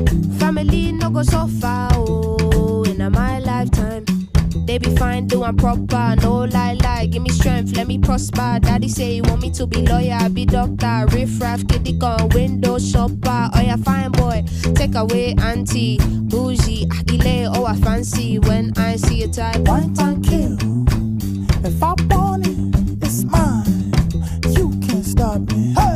Family no go so far, oh, in my lifetime. They be fine, doing proper, no lie, give me strength, let me prosper. Daddy say he want me to be lawyer, be doctor, riff-raff, kitty gun, window shopper. Oh yeah, fine boy, take away auntie, bougie, agile, oh I fancy. When I see a type, one time kill. If I want it, it's mine. You can't stop me. Hey!